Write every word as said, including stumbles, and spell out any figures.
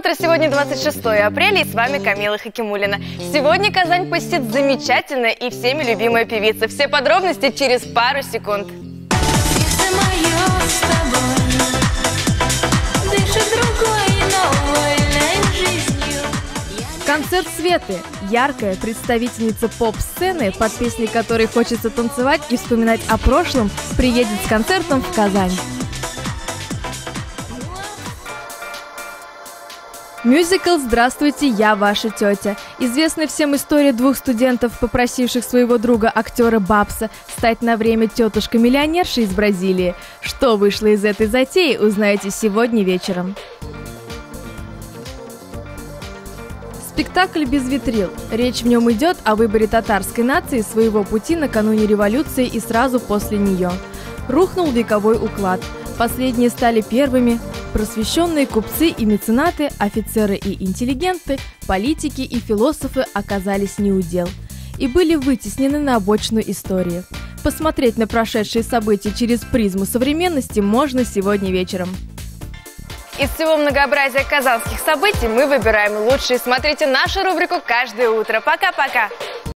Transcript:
утро! Сегодня двадцать шестое апреля, и с вами Камила Хакимуллина. Сегодня Казань посетит замечательная и всеми любимая певица. Все подробности через пару секунд. Концерт Светы. Яркая представительница поп-сцены, под песни которой хочется танцевать и вспоминать о прошлом, приедет с концертом в Казань. Мюзикл «Здравствуйте, я ваша тетя». Известная всем история двух студентов, попросивших своего друга актера Бабса стать на время тетушкой-миллионершей из Бразилии. Что вышло из этой затеи, узнаете сегодня вечером. Спектакль без витрил. Речь в нем идет о выборе татарской нации своего пути накануне революции и сразу после нее. Рухнул вековой уклад. Последние стали первыми. Просвещенные купцы и меценаты, офицеры и интеллигенты, политики и философы оказались неудел и были вытеснены на обочину истории. Посмотреть на прошедшие события через призму современности можно сегодня вечером. Из всего многообразия казанских событий мы выбираем лучшие. Смотрите нашу рубрику каждое утро. Пока-пока!